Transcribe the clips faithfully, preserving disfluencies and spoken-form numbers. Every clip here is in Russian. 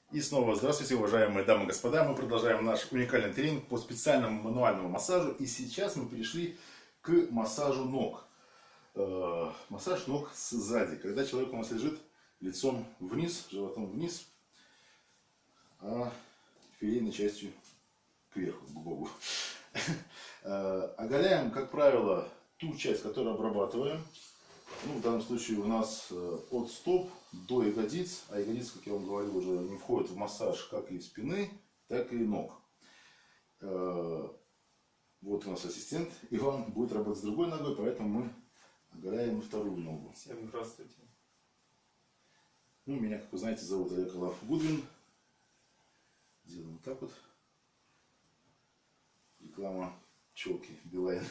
И снова здравствуйте, уважаемые дамы и господа. Мы продолжаем наш уникальный тренинг по специальному мануальному массажу. И сейчас мы перешли к массажу ног. Э, массаж ног сзади. Когда человек у нас лежит лицом вниз, животом вниз, а филейной частью кверху, к Богу. Э, оголяем, как правило, ту часть, которую обрабатываем. Ну, в данном случае у нас от стоп до ягодиц, а ягодицы, как я вам говорил, уже не входят в массаж как и спины, так и ног. Вот у нас ассистент Иван будет работать с другой ногой, поэтому мы оголяем вторую ногу. Всем здравствуйте. Ну, меня, как вы знаете, зовут Олег Лав Гудвин. Делаем вот так вот. Реклама челки Билайн.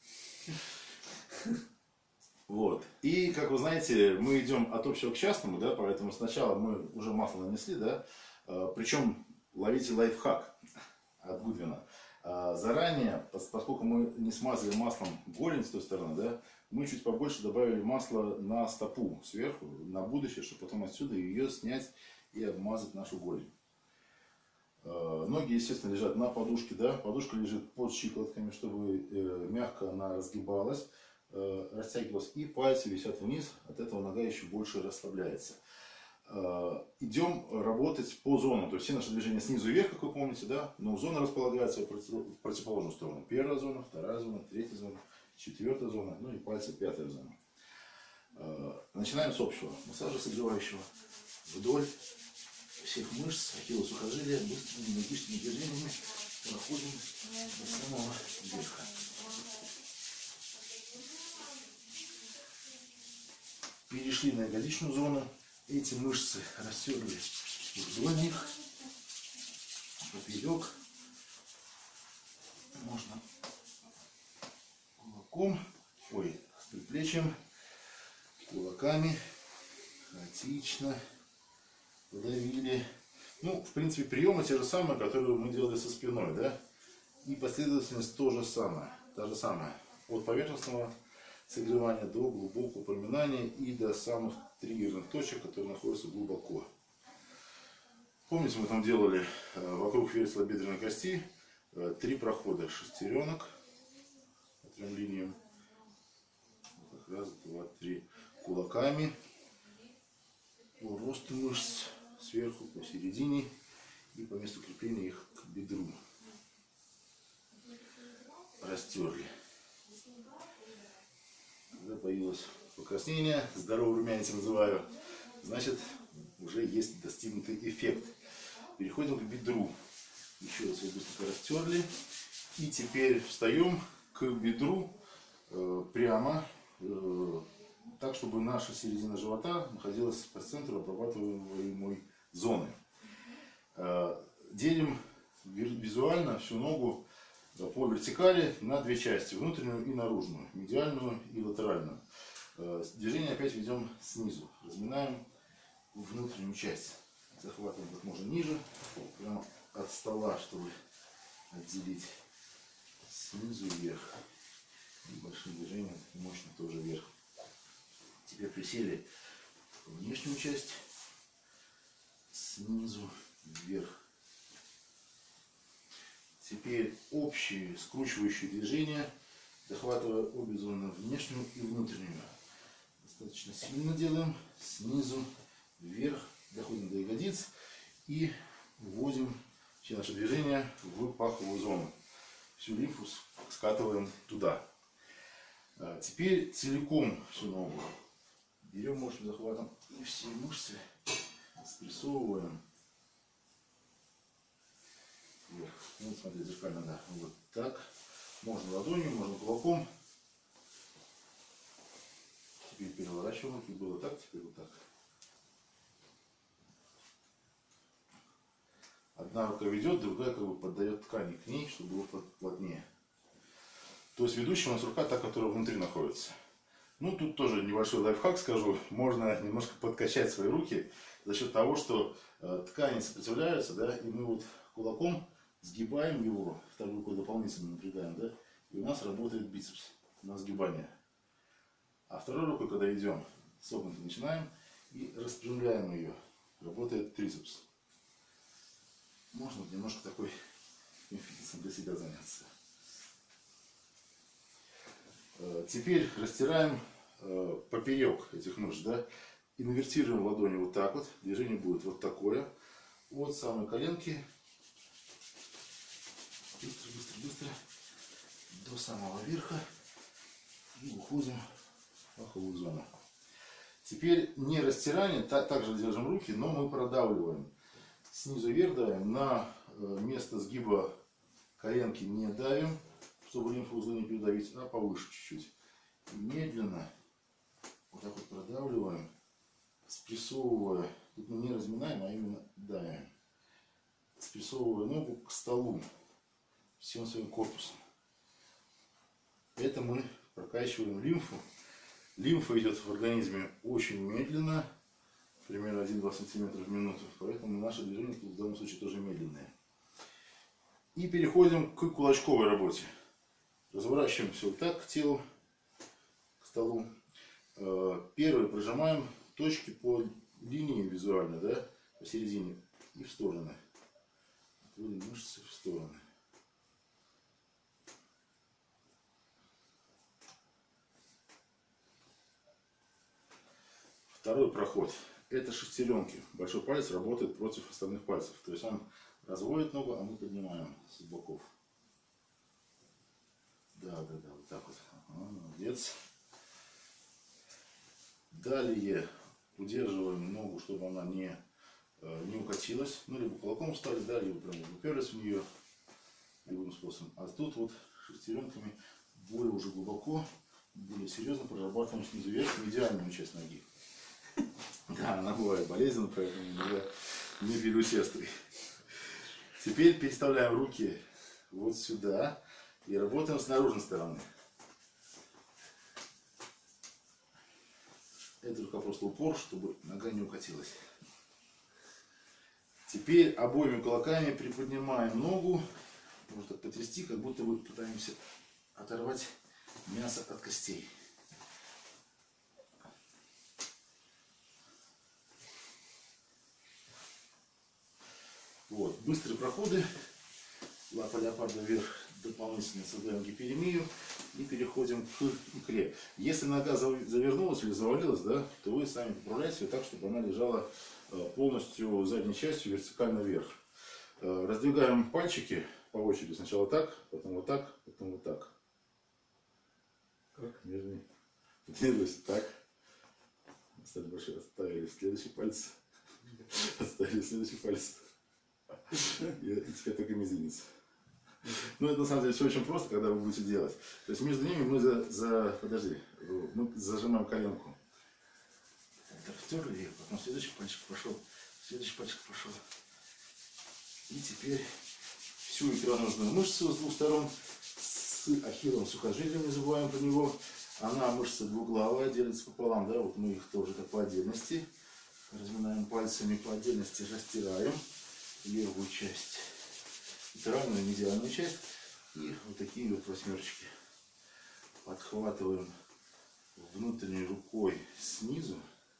Вот. И, как вы знаете, мы идем от общего к частному, да, поэтому сначала мы уже масло нанесли, да, причем ловите лайфхак от Гудвина. Заранее, поскольку мы не смазали маслом голень с той стороны, да, мы чуть побольше добавили масла на стопу сверху, на будущее, чтобы потом отсюда ее снять и обмазать нашу голень. Ноги, естественно, лежат на подушке, да, подушка лежит под щиколотками, чтобы мягко она разгибалась, растягивалась, и пальцы висят вниз, от этого нога еще больше расслабляется. Идем работать по зонам, то есть все наши движения снизу вверх, как вы помните, да, но зона располагается в противоположную сторону. Первая зона, вторая зона, третья зона, четвертая зона, ну и пальцы пятая зона. Начинаем с общего массажа согревающего вдоль всех мышц, ахиллова сухожилия, быстрыми энергичными движениями проходим до самого верха. Перешли на ягодичную зону, эти мышцы растерли вдоль них, поперек, можно кулаком, ой, с предплечьем, кулаками, хаотично подавили. Ну, в принципе, приемы те же самые, которые мы делали со спиной, да, и последовательность тоже самая, та же самая, от поверхностного согревания до глубокого проминания и до самых триггерных точек, которые находятся глубоко. Помните, мы там делали вокруг верхнебедренной кости три прохода, шестеренок по трем линиям. Раз, два, три. Кулаками по росту мышц сверху, посередине и по месту крепления их к бедру. Растерли. Когда появилось покраснение, здоровый румянец называю, значит, уже есть достигнутый эффект. Переходим к бедру. Еще раз его быстренько растерли. И теперь встаем к бедру э, прямо, э, так, чтобы наша середина живота находилась по центру обрабатываемой зоны. Э, делим визуально всю ногу по вертикали на две части, внутреннюю и наружную, медиальную и латеральную. Движение опять ведем снизу, разминаем внутреннюю часть, захватываем как можно ниже, прямо от стола, чтобы отделить снизу вверх, и большим движением мощно тоже вверх. Теперь присели внешнюю часть, снизу вверх. Теперь общие скручивающие движения, захватывая обе зоны, внешнюю и внутреннюю. Достаточно сильно делаем, снизу вверх, доходим до ягодиц и вводим все наши движения в паховую зону. Всю лимфу скатываем туда. Теперь целиком всю ногу берем мощным захватом и все мышцы спрессовываем. Вверх. Вот, смотрите, зеркально, да. Вот так. Можно ладонью, можно кулаком. Теперь переворачиваем руки. Было так, теперь вот так. Одна рука ведет, другая как бы поддает ткани к ней, чтобы было плотнее. То есть ведущая у нас рука та, которая внутри находится. Ну, тут тоже небольшой лайфхак скажу. Можно немножко подкачать свои руки за счет того, что э, ткани сопротивляются, да, и мы вот кулаком сгибаем его, второй рукой дополнительно напрягаем, да, и у нас работает бицепс на сгибание. А второй рукой, когда идем, согнуто начинаем и распрямляем ее, работает трицепс. немножко такой фитнесом для себя заняться. Теперь растираем поперек этих мышц, да, инвертируем ладони вот так вот, движение будет вот такое, от самой коленки, быстро, быстро, быстро, до самого верха и уходим в паховую зону. Теперь не растирание, так, также держим руки, но мы продавливаем. Снизу вверх давим, на место сгиба коленки не давим, чтобы лимфоузлы не передавить, а повыше чуть-чуть. Медленно вот так вот продавливаем, спрессовывая, тут мы не разминаем, а именно давим, спрессовывая ногу к столу всем своим корпусом. Это мы прокачиваем лимфу. Лимфа идет в организме очень медленно, примерно один-два сантиметра в минуту, поэтому наши движения тут в данном случае тоже медленные. И переходим к кулачковой работе. Разворачиваем все вот так к телу, к столу. Первый прижимаем точки по линии визуально, да, посередине и в стороны. Отводим мышцы в стороны. Второй проход. Это шестеренки. Большой палец работает против остальных пальцев. То есть он разводит ногу, а мы поднимаем с боков. Да, да, да, вот так вот. Ага, молодец. Далее удерживаем ногу, чтобы она не, не укатилась. Ну, либо кулаком встали, да, либо прям уперлись в нее любым способом. А тут вот шестеренками более уже глубоко, более серьезно прорабатываем снизу вверх медиальную часть ноги. Да, она бывает болезненна, поэтому иногда не переусердствуй. Теперь переставляем руки вот сюда и работаем с наружной стороны. Это рука просто упор, чтобы нога не укатилась. Теперь обоими кулаками приподнимаем ногу. Можно так потрясти, как будто бы пытаемся оторвать мясо от костей. Вот, быстрые проходы. Лапа леопарда вверх, дополнительно создаем гиперемию и переходим к икре. Если нога завернулась или завалилась, да, то вы сами поправляете ее так, чтобы она лежала полностью задней частью вертикально вверх. Раздвигаем пальчики по очереди. Сначала так, потом вот так, потом вот так. Как? Нежнее. Так. Оставили большой, оставили следующий палец. Оставили следующий палец. И теперь только мизинец. Ну, это на самом деле все очень просто, когда вы будете делать. То есть между ними мы за, за подожди, мы зажимаем коленку. Так, втерли, потом следующий пальчик пошел, следующий пальчик пошел. И теперь всю икроножную мышцу с двух сторон, с ахилловым сухожилием, не забываем про него. Она мышца двуглавая, делится пополам, да, вот мы их тоже как по отдельности. Разминаем пальцами, по отдельности растираем левую часть, латеральную, медиальную часть. И вот такие вот восьмерочки. Подхватываем внутренней рукой снизу.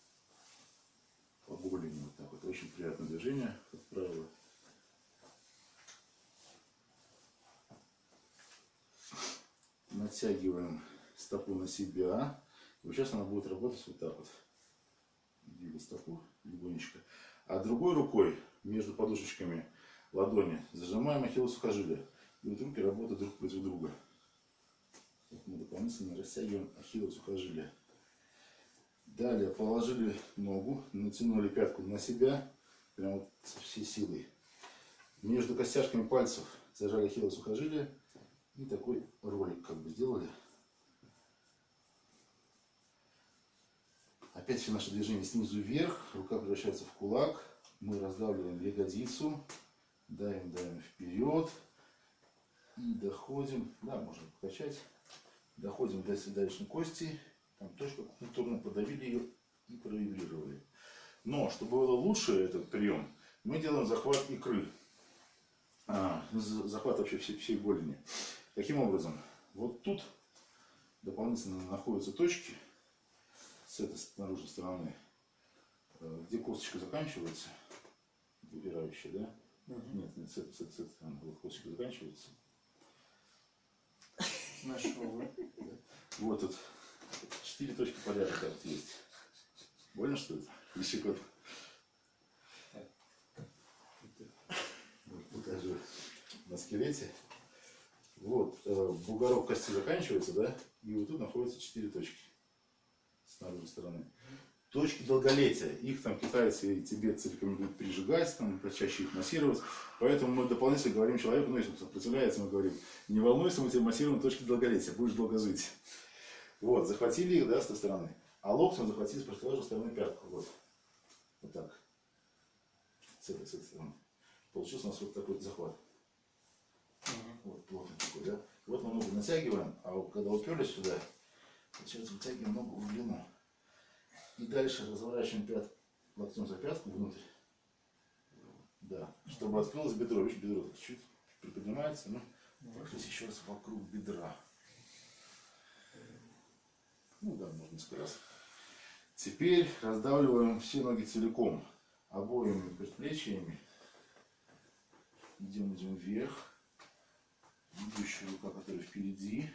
По голени вот так вот. Очень приятное движение, как правило. Натягиваем стопу на себя. И вот сейчас она будет работать вот так вот. Двигать стопу легонечко. А другой рукой между подушечками ладони зажимаем ахиллово сухожилие. И вот руки работают друг против друга. Вот мы дополнительно растягиваем ахиллово сухожилие. Далее положили ногу, натянули пятку на себя, прямо вот со всей силой. Между костяшками пальцев зажали ахиллово сухожилие и такой ролик как бы сделали. Опять все наши движения снизу вверх, рука превращается в кулак, мы раздавливаем ягодицу, давим, давим вперед и доходим, да, можно покачать, доходим до седалищной кости, там точка культурно подавили ее и провибрировали. Но, чтобы было лучше этот прием, мы делаем захват икры, а, захват вообще всей, всей голени. Каким образом? Вот тут дополнительно находятся точки, с этой наружной стороны, где косточка заканчивается, выпирающая, да, Угу. Нет, нет, с, с, с, с, там вот косточка заканчивается. Нашел. Вот тут четыре точки поля как есть. Больно, что это? Еще код. Вот, покажу на скелете. Вот, э, бугорок кости заканчивается, да? И вот тут находятся четыре точки с наружной стороны. Точки долголетия. Их там китайцы и тибетцы рекомендуют прижигать, там, почаще их массировать. Поэтому мы дополнительно говорим человеку, ну если он сопротивляется, мы говорим, не волнуйся, мы тебе массируем точки долголетия, будешь долго жить. Вот, захватили их, да, с той стороны. А локтем захватили с противоположной стороны пятку. Вот. Вот так. С этой, с этой стороны. Получился у нас вот такой захват. Угу. Вот плотный такой, да. Вот мы ногу натягиваем, а когда уперлись сюда, получается вытягиваем ногу в длину. И дальше разворачиваем пят... локтем за пятку внутрь. Да. Чтобы открылось бедро. Видишь, бедро чуть-чуть приподнимается. Ну, прошлись еще раз вокруг бедра. Ну да, можно несколько раз. Теперь раздавливаем все ноги целиком. Обоими предплечьями. Идем, идем вверх. Ведущая рука, которая впереди.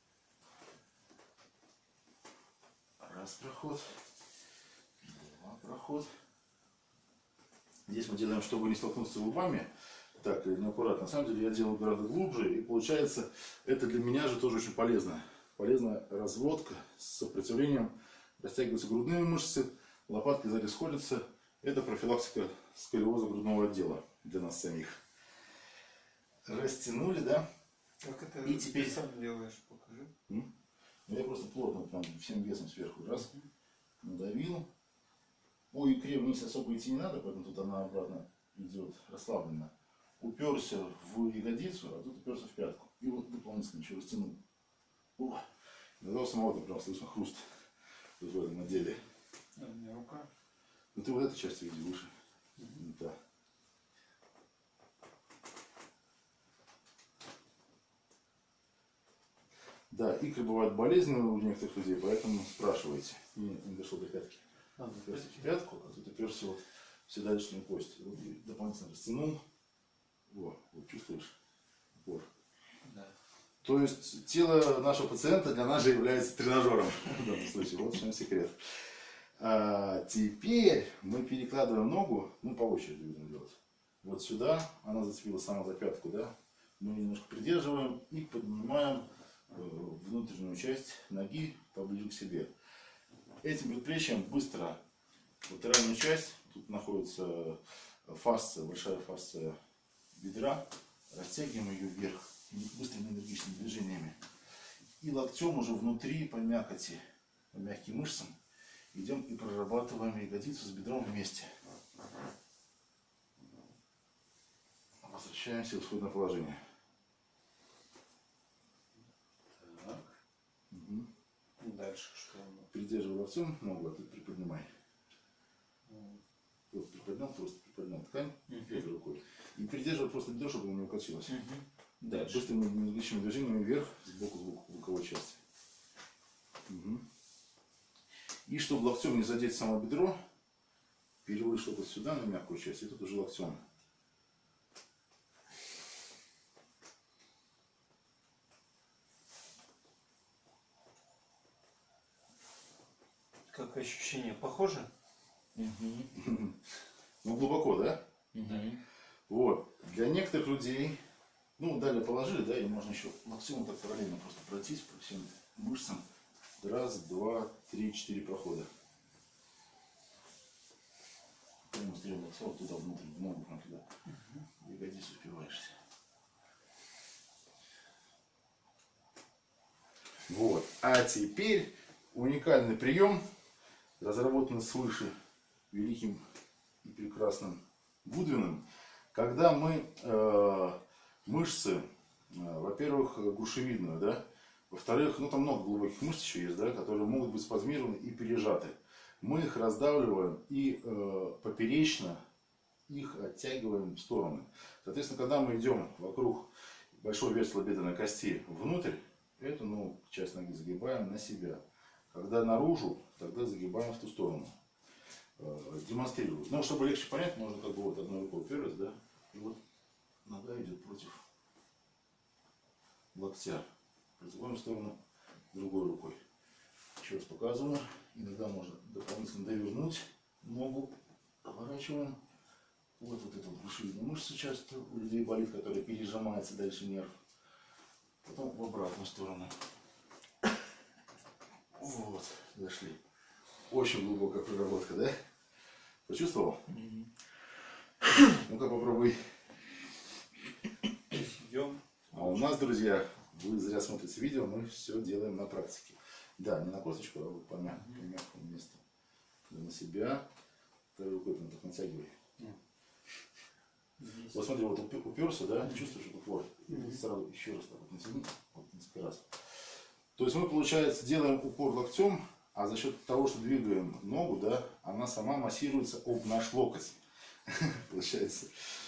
Раз проход. Два проход. Здесь мы делаем, чтобы не столкнуться лбами. Так, неаккуратно. На самом деле я делаю гораздо глубже. И получается, это для меня же тоже очень полезно. Полезная разводка с сопротивлением. Растягиваются грудные мышцы. Лопатки сзади сходятся. Это профилактика сколиоза грудного отдела для нас самих. Растянули, да? Как это и теперь ты сам делаешь? Покажи. Ну, я просто плотно там, всем весом сверху раз надавил. По икре вниз особо идти не надо, поэтому тут она обратно идет расслабленно. Уперся в ягодицу, а тут уперся в пятку. И вот дополнительно еще растянул. О, иногда у самого прям слышно хруст в этом отделе. А у меня рука. Ну ты вот эту часть види выше. Угу. Да. Да, икры бывают болезненные у некоторых людей, поэтому спрашивайте. Не, не дошло до пятки. А, уперся в пятку, а тут уперся вот в седалищную кость. Вот, и дополнительно растянул. Во, вот чувствуешь? Упор. Да. То есть тело нашего пациента для нас же является тренажером в данном случае. Вот в чем секрет. А теперь мы перекладываем ногу, ну по очереди будем делать. Вот сюда, она зацепила сама за пятку, да? Мы немножко придерживаем и поднимаем внутреннюю часть ноги поближе к себе. Этим предплечьем быстро латеральную часть, тут находится фасция, большая фасция бедра, растягиваем ее вверх быстрыми энергичными движениями. И локтем уже внутри по мякоти, по мягким мышцам идем и прорабатываем ягодицу с бедром вместе. Возвращаемся в исходное положение. Дальше что? Придерживай локтем ногу, а ты приподнимай. Вот приподнял, просто приподнял ткань uh-huh. этой рукой. И придерживай просто бедро, чтобы оно не укатилось. Uh-huh. Да, быстрыми энергичными движениями вверх, сбоку в боковой части. Угу. И чтобы локтем не задеть само бедро, переводишь вот сюда на мягкую часть, и тут уже локтем. Как ощущение? Похоже? Угу. Ну глубоко, да? Угу. Вот. Для некоторых людей, ну далее положили, да, и можно еще локтем вот так параллельно просто пройтись по всем мышцам. Раз, два, три, четыре прохода. Прямо стрелок вот туда внутрь, в ногу прям туда. Угу. Ягодицу впиваешься. Вот. А теперь уникальный прием, разработанный свыше великим и прекрасным Гудвином, когда мы э, мышцы, э, во-первых, грушевидную, да, во-вторых, ну там много глубоких мышц еще есть, да, которые могут быть спазмированы и пережаты. Мы их раздавливаем и э, поперечно их оттягиваем в стороны. Соответственно, когда мы идем вокруг большой вертелобедренной кости внутрь, эту ну, часть ноги загибаем на себя. Когда наружу, тогда загибаем в ту сторону. Э, демонстрирую. Ну, чтобы легче понять, можно как бы вот одной рукой уперлись, да, и вот локтя. Разгоняем в сторону другой рукой. Еще раз показываю. Иногда можно дополнительно довернуть ногу. Поворачиваем. Вот, вот эта вот грушевидная мышца часто у людей болит, которая пережимается дальше нерв. Потом в обратную сторону. Вот, дошли. Очень глубокая проработка, да? Почувствовал? Mm-hmm. Ну-ка попробуй. Идем. А у нас, друзья, вы зря смотрите видео, мы все делаем на практике. Да, не на косточку, а вот по мягкому, по мягкому месту. Да, на себя. Второй рукой прям так натягивай. Mm. Вот смотри, вот уперся, да, mm-hmm. чувствуешь этот упор. Mm-hmm. Сразу еще раз так вот натяни, вот несколько раз. То есть мы, получается, делаем упор локтем, а за счет того, что двигаем ногу, да, она сама массируется об наш локоть. Получается.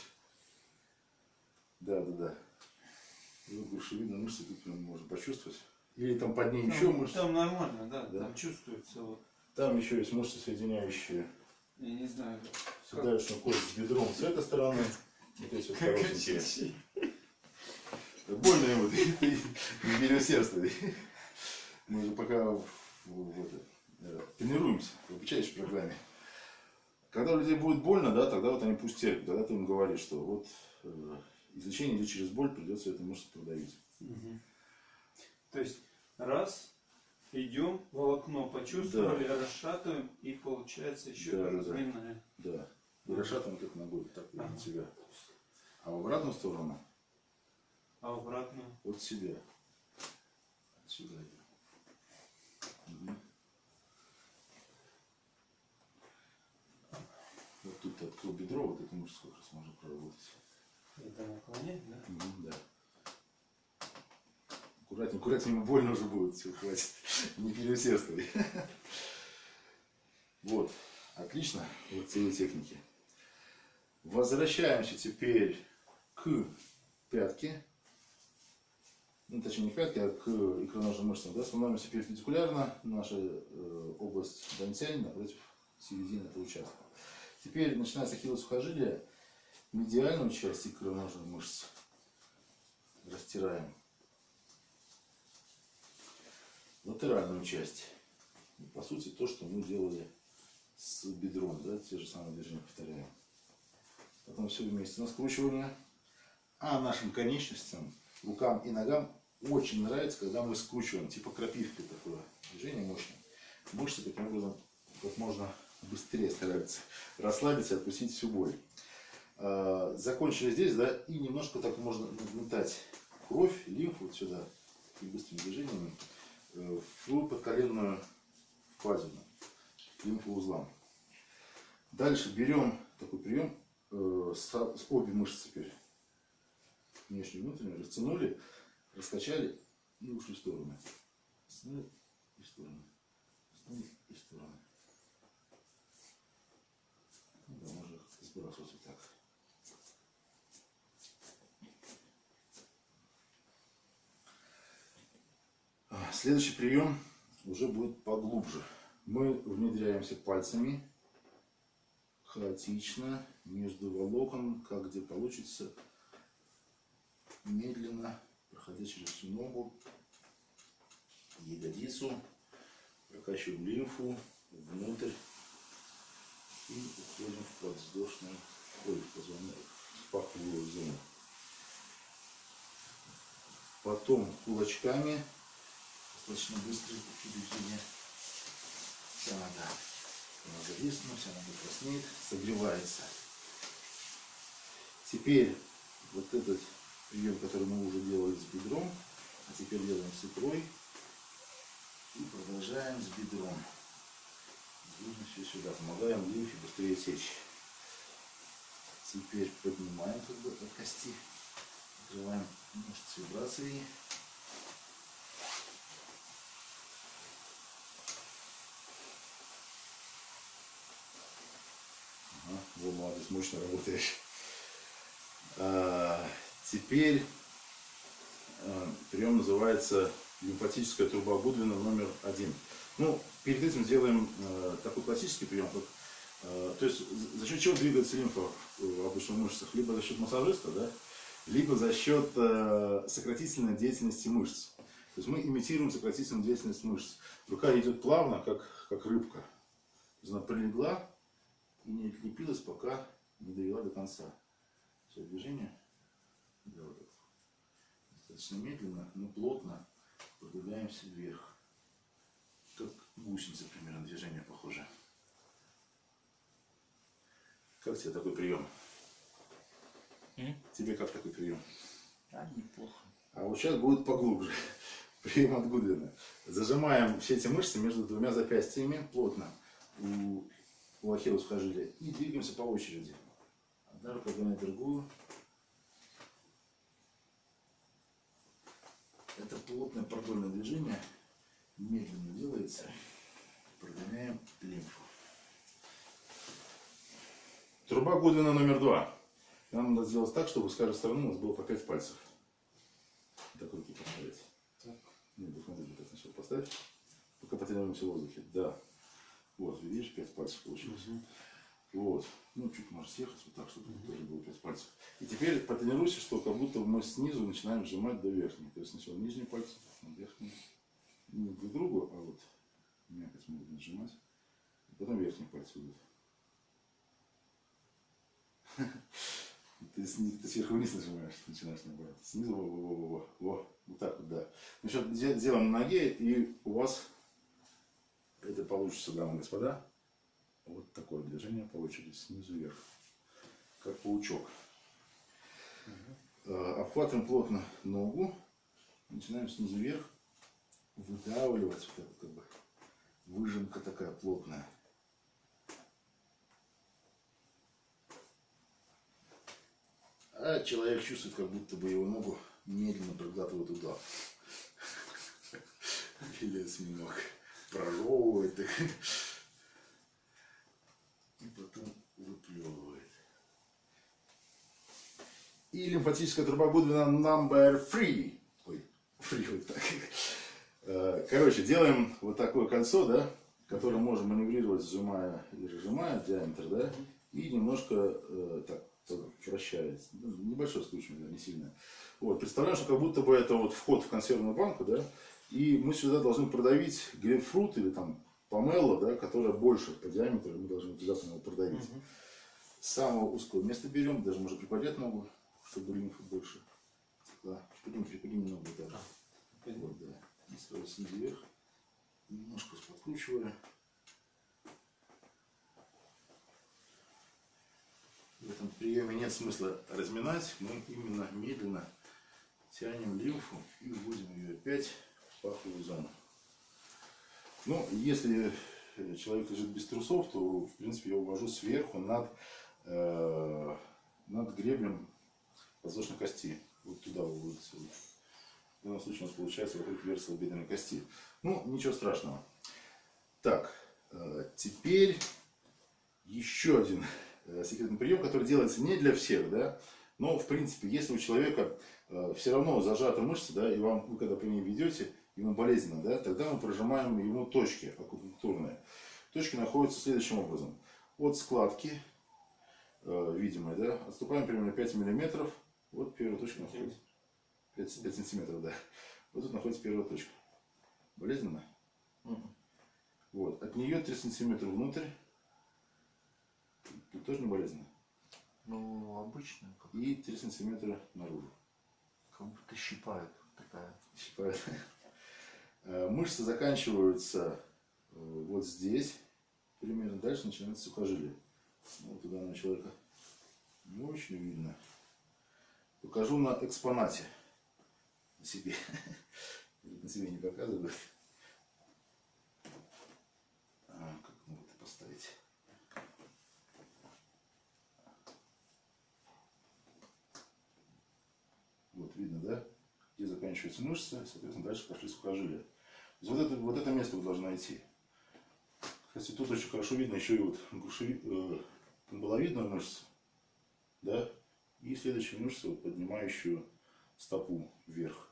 Да, да, да. Вот грушевидную мышцу тут прям можно почувствовать. Или там под ней еще мышцы. Там нормально, да, да, там чувствуется. Вот. Там еще есть мышцы, соединяющие. Я не знаю. Седалищную кость с бедром с этой стороны. Вот эти вот коротенькие. Больно ему, ты не переусердствуй. Мы же пока в, в, в, это, тренируемся в обучающей программе. Когда у людей будет больно, да, тогда вот они пусть терпят. Тогда ты им говоришь, что вот э, излечение идет через боль, придется эту мышцу продавить. Угу. То есть раз, идем, волокно почувствовали, да. Расшатываем и получается еще да, разминная. Да, да. И расшатываем как ногой, так ага. От себя. А в обратную сторону? А в обратную? От себя. Отсюда идем. Угу. Вот тут открыл бедро, вот эту мышцу как раз можно проработать. Это наклонять, да? Угу, да. Аккуратнее, аккуратнее, ему больно уже будет, все, хватит. Не переусердствуй. Вот, отлично, вот целые техники. Возвращаемся теперь к пятке. Ну, точнее, не к пятке, а к икроножным мышцам. Да? Становимся перпендикулярно. Наша э, область дантянь напротив середины этого участка. Теперь начинается ахиллово сухожилие. Медиальную часть икроножных мышц растираем. Латеральную часть. И, по сути, то, что мы делали с бедром. Да? Те же самые движения повторяем. Потом все вместе на скручивание. А нашим конечностям, рукам и ногам очень нравится, когда мы скручиваем, типа крапивки, такое движение мощное. Мышцы таким образом как можно быстрее стараются расслабиться и отпустить всю боль. Закончили здесь, да, и немножко так можно нагнетать кровь, лимфу вот сюда, и быстрыми движениями, в подколенную впадину, лимфоузлам. Дальше берем такой прием, с, с обе мышцы теперь, внешнюю и внутреннюю, растянули, раскачали и ушли в стороны. Растянули и в стороны. Растянули и в стороны. Да, можно сбрасывать вот так. Следующий прием уже будет поглубже. Мы внедряемся пальцами хаотично между волокон, как где получится, медленно, проходя через всю ногу, ягодицу, прокачиваем лимфу внутрь и уходим в подвздошную, ой, в позвонок, в паховую зону. Потом кулачками, достаточно быстрые движения, вся нога. Нога виснет, вся нога краснеет, согревается. Теперь вот этот прием, который мы уже делали с бедром, а теперь делаем с икрой и продолжаем с бедром. Движем все сюда, помогаем лимфе быстрее течь. Теперь поднимаем как бы от кости, открываем мышцы вибрации. Вы, молодец, мощно работаешь. А, теперь а, прием называется лимфатическая труба Гудвина номер один. Ну, перед этим сделаем а, такой классический прием, как, а, то есть за счет чего двигается лимфа в обычных мышцах, либо за счет массажиста, да, либо за счет э, сократительной деятельности мышц. То есть мы имитируем сократительную деятельность мышц. Рука идет плавно, как, как рыбка. То есть она прилегла и не отлепилась, пока не довела до конца. Все движение. Да, вот так. Достаточно медленно, но плотно продвигаемся вверх. Как гусеница примерно движение похоже. Как тебе такой прием? М? Тебе как такой прием? А, неплохо. А вот сейчас будет поглубже. Прием от Гудвина. Зажимаем все эти мышцы между двумя запястьями плотно у, у ахиллова сухожилия и двигаемся по очереди. Одна рука на другую. Это плотное продольное движение. Медленно делается. Прогоняем лимфу. Труба Гудвина номер два. Нам надо сделать так, чтобы с каждой стороны у нас было по пять пальцев. Так руки поставить. Так. Нет, посмотри, так сначала поставь. Пока потренируемся в воздухе. Да. Вот, видишь, пять пальцев получилось. Угу. Вот. Ну, чуть можешь съехать вот так, чтобы тоже было пять пальцев. И теперь потренируйся, что как будто мы снизу начинаем сжимать до верхней. То есть сначала нижние пальцы, потом верхние. Не друг к другу, а вот мякоть мы будем сжимать. И потом верхние пальцы идут. Ты, ты сверху вниз нажимаешь, начинаешь наоборот. Снизу, во, во, во, во, во. Вот так вот, да. Ну, сейчас делаем на ноге, и у вас это получится, дамы и господа. Вот такое движение по очереди, снизу вверх. Как паучок. Угу. Обхватываем плотно ногу. Начинаем снизу вверх выдавливать. Вот это как бы выжимка такая плотная. А человек чувствует, как будто бы его ногу медленно проглатывает удар. Или осьминог прожевывает их. И потом выплевывает. И лимфатическая труба Гудвина номер три. Ой, фри вот так. Короче, делаем вот такое кольцо, да, которое можем маневрировать, сжимая или разжимая диаметр, да, и немножко э, так вращается. Небольшое скручивание, не сильное. Вот, представляем, что как будто бы это вот вход в консервную банку, да, и мы сюда должны продавить грейпфрут или там помело, да, которое больше по диаметру, мы должны туда его продавить. Угу. С самого узкого места берем, даже можно приподнять ногу, чтобы лимфа больше текла. Приподними, приподними ногу, да. А, вот, да. И сразу снизу вверх. Немножко подкручивая. В этом приеме нет смысла разминать, мы именно медленно тянем лимфу и вводим ее опять в паховую зону. Ну, если человек лежит без трусов, то, в принципе, я увожу сверху над, э, над гребнем подвздошной кости. Вот туда выводится. В данном случае у нас получается вокруг версии бедренной кости. Ну, ничего страшного. Так, э, теперь еще один секретный прием, который делается не для всех, да, но в принципе, если у человека э, все равно зажаты мышцы, да, и вам, вы когда по ней ведете, ему болезненно, да, тогда мы прожимаем ему точки акупунктурные. Точки находятся следующим образом. От складки, э, видимой, да, отступаем примерно пять миллиметров, вот первая точка находится, пять сантиметров, да, вот тут находится первая точка. Болезненно? Угу. Вот, от нее три сантиметра внутрь. Тут тоже не болезненно? Ну, обычно. Как... И три сантиметра наружу. Как будто щипают. Такая. Щипают. Мышцы заканчиваются вот здесь. Примерно дальше начинается сухожилие. Вот туда на человека не очень видно. Покажу на экспонате. На себе. На себе не показываю. А, как могу это поставить? Вот видно, да? Где заканчиваются мышцы, соответственно, дальше пошли сухожилия. Вот это, вот это место вы должны найти. Кстати, тут очень хорошо видно еще и вот грушеви, э, камбаловидную мышцу, да? И следующую мышцу, вот, поднимающую стопу вверх.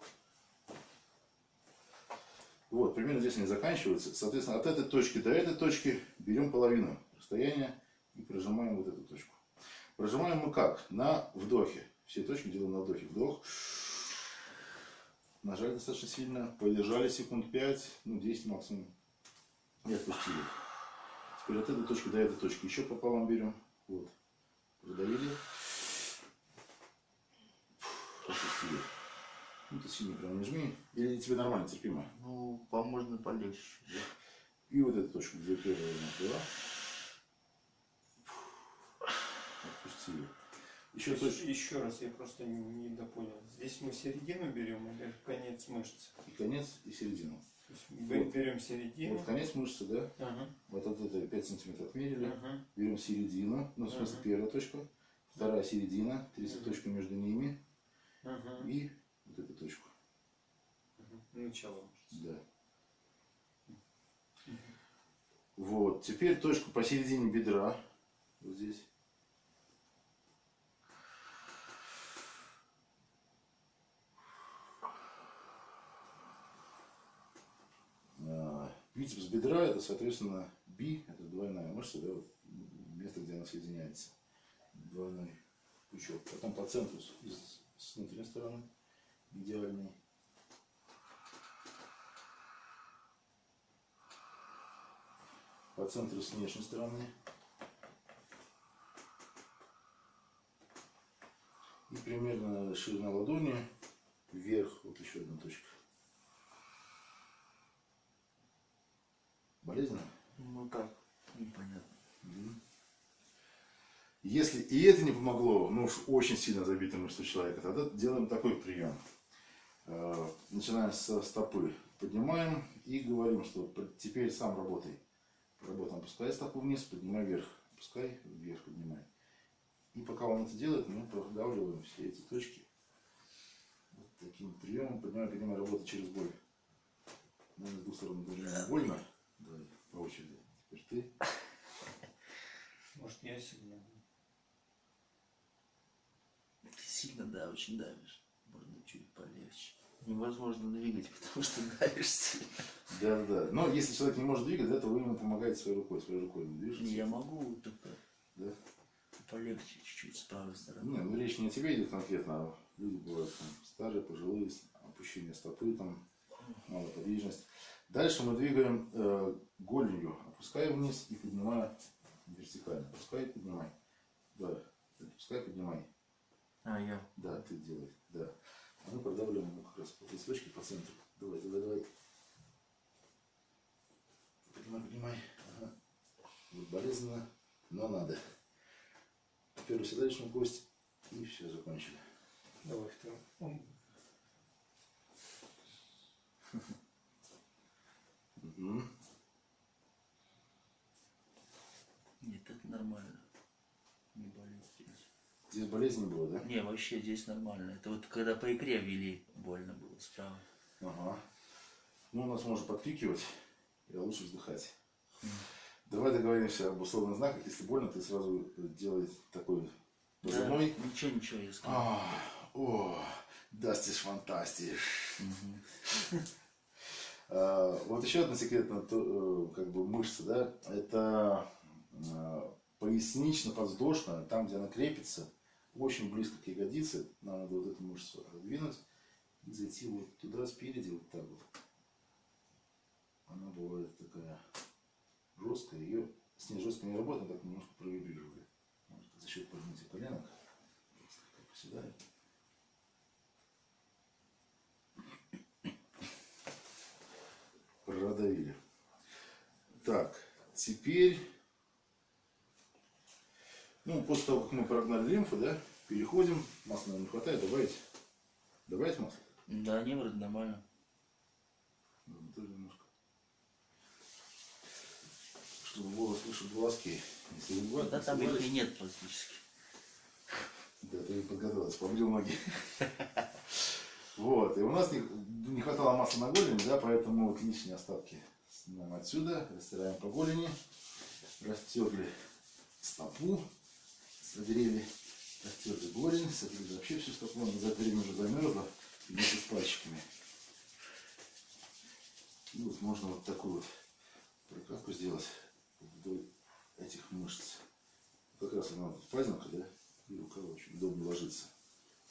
Вот, примерно здесь они заканчиваются. Соответственно, от этой точки до этой точки берем половину расстояния и прожимаем вот эту точку. Прожимаем мы как? На вдохе. все точки делаем на вдохе. Вдох. Нажали достаточно сильно. Подержали секунд пять, ну десять максимум. И отпустили. Теперь от этой точки до этой точки еще пополам берем. Вот. Придавили. Отпустили. Ну ты сильно прям не жми. Или тебе нормально, терпимо? Ну, по-можно полегче. Да? И вот эту точку, где первая была. Отпустили. Еще, То есть, точку. еще раз, я просто не, не допонял. Здесь мы середину берем или конец мышцы? И конец, и середину. То есть мы Вот. берем середину. Вот конец мышцы, да? Ага. Вот от этой пять сантиметров отмерили. Ага. Берем середину. Ну, в смысле, Ага. первая точка. Вторая середина. тридцать Ага. точка между ними. Ага. И вот эту точку. Ага. Начало мышцы. Да. Вот. Теперь точку посередине бедра. Вот здесь. А, Бицепс бедра это, соответственно, би, это двойная мышца, да, вот, место, где она соединяется. Двойной пучок. Потом по центру с, с- с внутренней стороны. Идеальный. По центру с внешней стороны. И примерно ширина ладони вверх, вот еще одна точка. Болезненно? Ну так, непонятно. Если и это не помогло, ну уж очень сильно забитая мышца человека, тогда делаем такой прием. Э, Начинаем со стопы. Поднимаем и говорим, что теперь сам работай. Работаем, опускай стопу вниз, поднимай вверх. Опускай, вверх поднимай. И пока он это делает, мы продавливаем все эти точки. Вот таким приемом. Поднимай, поднимай, работа через боль. Наверное, с двух сторон одновременно больно. Давай по очереди. Теперь ты. Может, я сильнее? Ты сильно, да, очень давишь. Можно чуть полегче. Невозможно двигать, потому что давишь сильно. Да, да. Но если человек не может двигать, для этого вы ему помогаете своей рукой. Своей рукой вы движете. Не, я могу только Да? полегче чуть-чуть с правой стороны. Не, ну речь не о тебе идет конкретно, а люди бывают там, старые, пожилые, опущение стопы, там, малоподвижность. Дальше мы двигаем э, голенью, опускаем вниз и поднимаем вертикально. Опускай, поднимай. Да, опускай, поднимай. А, я. Да, ты делай, да. А мы продавливаем ему как раз по этой точке по центру. Давай, давай, давай. Поднимай, поднимай. Ага. Вот болезненно, но надо. Первую седалищную кость и все, закончили. Давай второй. Он- Угу. Нет, это нормально. Не болит здесь. Здесь болезни не было, да? Не, вообще здесь нормально. Это вот когда по икре вели, больно было справа. Ага. Ну, у нас можно подпикивать, а лучше вздыхать. Давай договоримся об условных знаках. Если больно, ты сразу делай такой позывной. Да, ничего, ничего, я скажу. А, о, дастиш фантастиш. А, вот еще одна секретная то, э, как бы мышца, да, это э, пояснично-подвздошная, там, где она крепится, очень близко к ягодице. Нам надо вот эту мышцу раздвинуть и зайти вот туда спереди, вот так вот. Она бывает такая жесткая, ее с ней жестко не работает, так немножко провибрировали. Может, за счет поднятия коленок. Слегка приседает. Продавили. Так, теперь, ну, после того, как мы прогнали лимфу, да, переходим. Масла нам не хватает, добавить. Добавить масло? Да, не, вроде нормально. Да, тоже немножко. Чтобы было слышать глазки. Если не бывает, Да не там их согласен. и нет практически. Да, ты подготовился, побрил ноги. Вот, и у нас не, не хватало масла на голени, да, поэтому вот лишние остатки снимаем отсюда, растираем по голени, растерли стопу, согрели, растерли голень, согрели вообще всю стопу, она за это время уже замерзла, вместе с пальчиками. И вот можно вот такую вот прокатку сделать вдоль этих мышц. Как раз она в пазнах, да, и рука очень удобно ложится.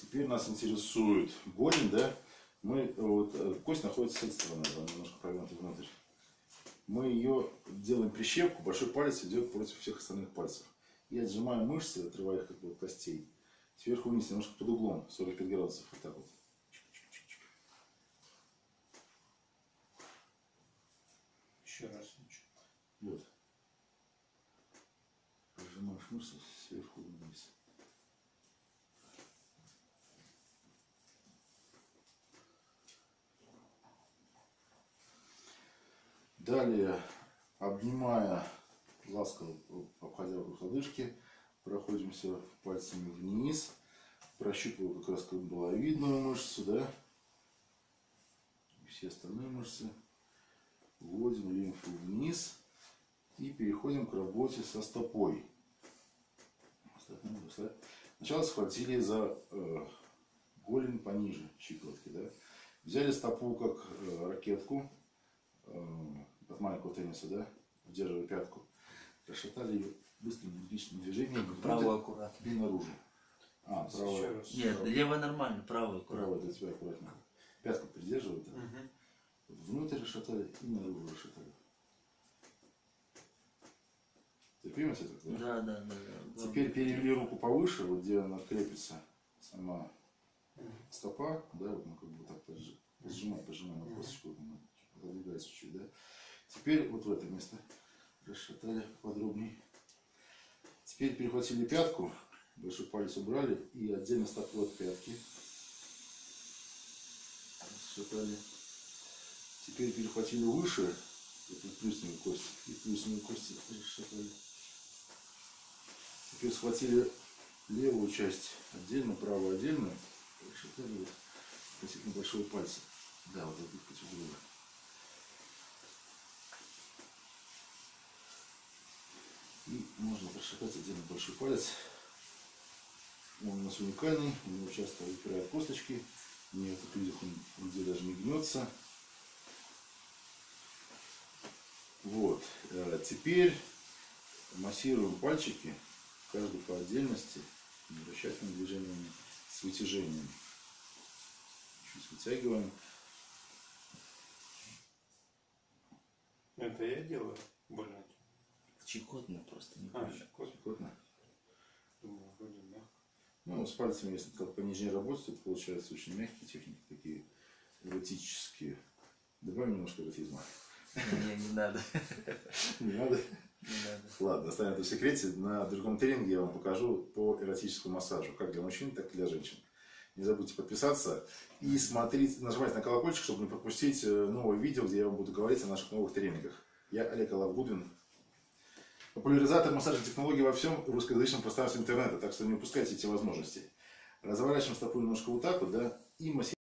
Теперь нас интересует голень, да? Мы, вот, э, кость находится с этой стороны, она немножко прогнута внутрь. Мы ее делаем прищепку, большой палец идет против всех остальных пальцев. И отжимаем мышцы, отрывая их как бы от костей. Сверху вниз, немножко под углом, сорок пять градусов, вот так вот. Еще раз. Вот. Прожимаешь мышцы сверху вниз. Далее, обнимая, ласково обходя вокруг лодыжки, проходимся пальцами вниз, прощупывая как раз камбаловидную мышцу, да, и все остальные мышцы. Вводим лимфу вниз и переходим к работе со стопой. Сначала схватили за э, голень пониже щиколотки, да? Взяли стопу как э, ракетку э, от маленького тенниса, да? Удерживая пятку, расшатали ее быстрым энергичным движением Правую аккуратно. и наружу. А, правая. Нет, левая нормально, правая аккуратно. Правая для тебя аккуратно. Пятку придерживай. Да? Угу. Внутрь расшатали и наружу расшатали. Терпимо себе так, Да, да? да, да. да. Теперь перевели руку повыше, вот где она крепится, сама стопа, да, вот мы как бы так поджи- сжимаем, пожимаем на косточку, вот она подвигается чуть-чуть, да. Теперь вот в это место расшатали подробнее. Теперь перехватили пятку, большой палец убрали и отдельно стопу от пятки расшатали. Теперь перехватили выше, это плюсневую кость, и плюсневую кость расшатали. Теперь схватили левую часть отдельно, правую отдельно, расшатали вот относительно большого пальца. Да, вот это потяжелее. И можно расшатать отдельно большой палец. Он у нас уникальный, у него часто выпирают косточки. В некоторых людях он нигде даже не гнется. Вот. Теперь массируем пальчики, каждый по отдельности, вращательными движениями, с вытяжением. Чуть вытягиваем. Это я делаю больно. Чекотно просто. Не А, больно. щекотно. Щекотно. Думаю, вроде мягко. Ну, с пальцами, если как по нижней работать, то получается очень мягкие техники, такие эротические. Добавим немножко эротизма. Не, не надо. Не надо? Не надо. Ладно, оставим это в секрете. На другом тренинге я вам покажу по эротическому массажу, как для мужчин, так и для женщин. Не забудьте подписаться и смотреть, нажимать на колокольчик, чтобы не пропустить новое видео, где я вам буду говорить о наших новых тренингах. Я Олег Алавгудвин, популяризатор массажных технологий во всем русскоязычном пространстве интернета, так что не упускайте эти возможности. Разворачиваем стопу немножко вот так вот, да, и массируем.